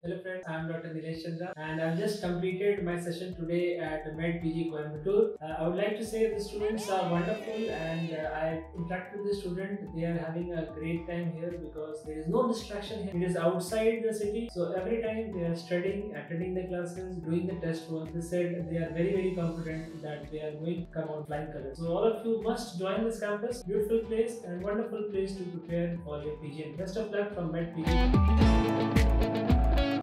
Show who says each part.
Speaker 1: Hello friends, I am Dr. Nilesh Chandra and I've just completed my session today at Medpg Coimbatore. I would like to say the students are wonderful and I interacted with the student. They are having a great time here because there is no distraction here. It is outside the city. So every time they are studying, attending the classes, doing the test work. They said they are very confident that they are going to come out flying colors. So all of you must join this campus. Beautiful place and wonderful place to prepare for your PG. Best of luck from Medpg.